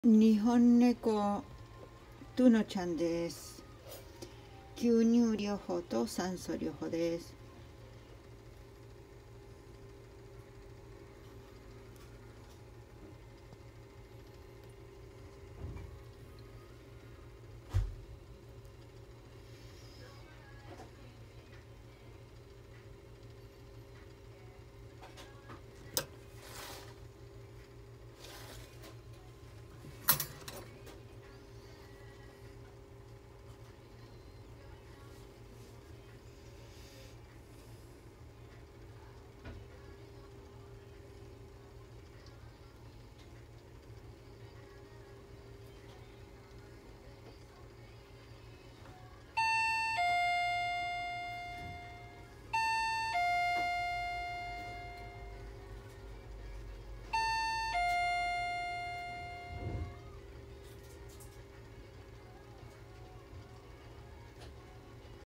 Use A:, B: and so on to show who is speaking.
A: 日本猫トゥノちゃんです。吸入療法と酸素療法です。